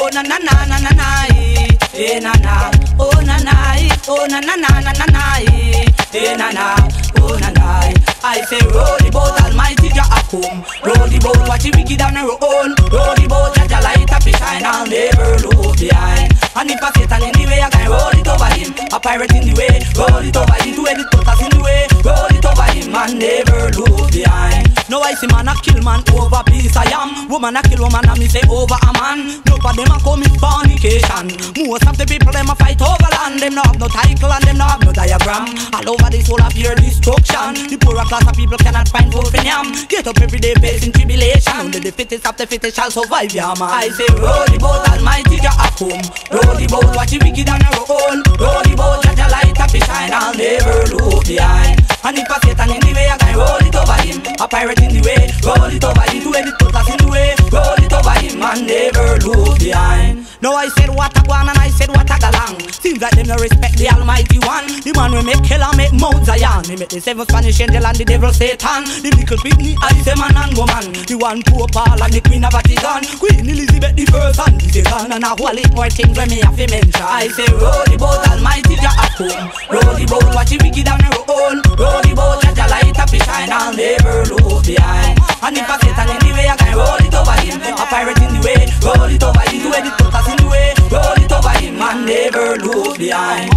Oh na na na na na na, eh na na. Oh na na, oh na na na na na na, eh na na. Oh na na. I say roll the boat, Almighty Jah a come. Roll the boat, watch the wicked on the road. Roll the boat, Jah Jah light up his shine, I'll never look behind. And if a Satan in the way, I can roll it over him. A pirate in the way, roll it over him. Two headed tortoise in the way, roll it over him and never look behind. No I see man a kill man over piece I am. Woman a kill woman and me say over a man. None of them a commit fornication. Most of the people them a fight over land. Them no have no title and them no have no diagram. All over this whole of your destruction. The poorer class of people cannot find food for yam. Get up every day facing tribulation. Only the fittest of the fittest shall survive, yeah man. I say roll the boat, Almighty Jah a come. Roll the boat, watch the wicked on the road. Roll the boat, Jah Jah light up his shine, I'll never look behind. And if a Satan in the way, I can roll it over him. A pirate in the way, roll it over him. Two headed tortoise in the way, roll it over him and never look behind. Now I said what a one and I said what a galang. Seems like them no respect the Almighty One. The man we make hell and make Mount Zion. He make the seven Spanish angel and the devil Satan. The little pygmy I say man and woman. The one poor Paul and the Queen of Vatican. Queen Elizabeth the first and the second. And a whole lot more things when me have to mention. I say roll the boat, Almighty Jah a come. Roll the boat, watch the wicked on the road. Roll the boat, Jah Jah light up his shine, I'll never look behind. And if a Satan in the way, I can roll it over him. A pirate in the way, roll it over him. Two headed tortoise in the way, roll it over him and never look behind.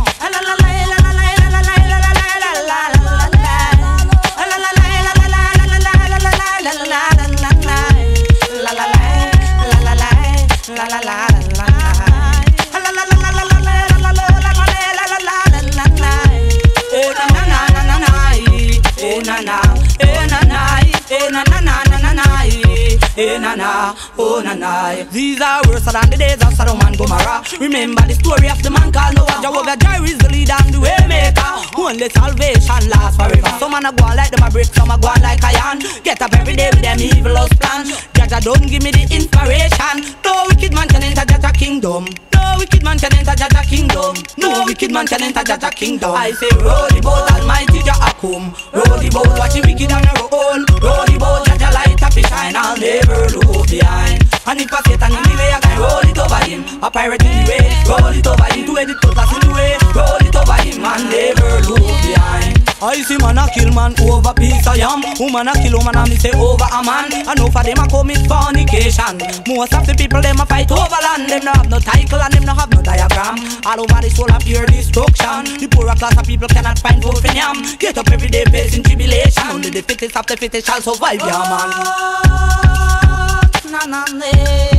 Oh na na. These are worse than the days of Sodom and Gomorrah. Remember the story of the man called Noah. Jehovah Jireh is the leader and the way maker. Only salvation lasts forever. Some man a go on like them a brick, some a go on like iron. Get up every day with them evil plans. Jah Jah don't give me the inspiration. No wicked man can enter Jah Jah kingdom. No wicked man can enter Jah Jah kingdom. No wicked man can enter Jah Jah kingdom. I say roll the boat, Almighty Jah a come. Roll the boat, watch the wicked on the road. Roll the boat, Jah Jah light up his shine, I'll never look behind. And if a Satan in the way, I can roll it over him. A pirate in the way, roll it over him. Two headed tortoise in the way, roll it over him and never look behind. I see man a kill man over piece of yam. Woman a kill woman and me say over a man. And no for them a commit fornication. Most of the people them a fight over land. Them no have no title and them no have no diagram. All over this whole of pure destruction. The poorer class of people cannot find food for yam. Get up every day facing tribulation. Only the fittest of the fittest shall survive, yeah man. Na na na.